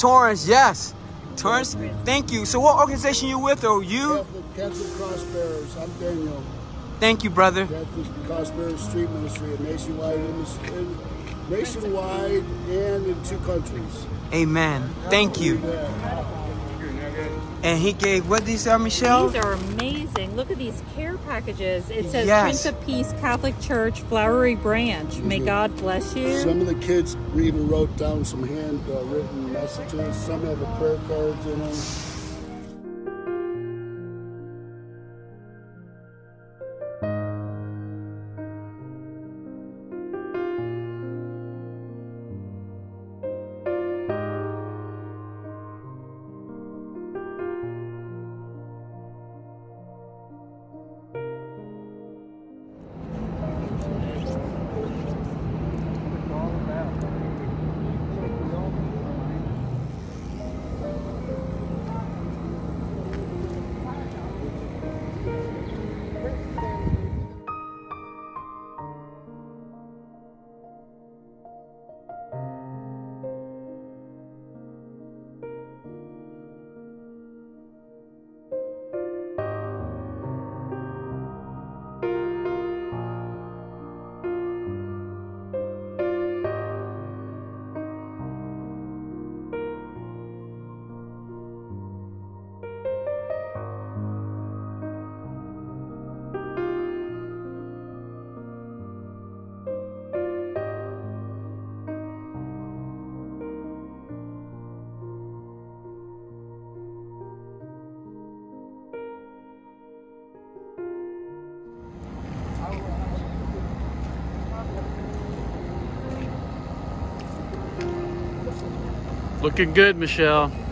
Torrance, yes. Torrance, thank you. So what organization you with, or you? Catholic Cross Bearers. I'm Daniel. Thank you, brother. Catholic Cross Bearers Street Ministry, nationwide and in 2 countries. Amen. Thank you. And he gave, what these are, Michelle? These are amazing. Look at these care packages. It says Yes. Prince of Peace Catholic Church, Flowery Branch. May God bless you. Some of the kids even wrote down some handwritten messages. Some have the prayer cards in them. Looking good, Michelle.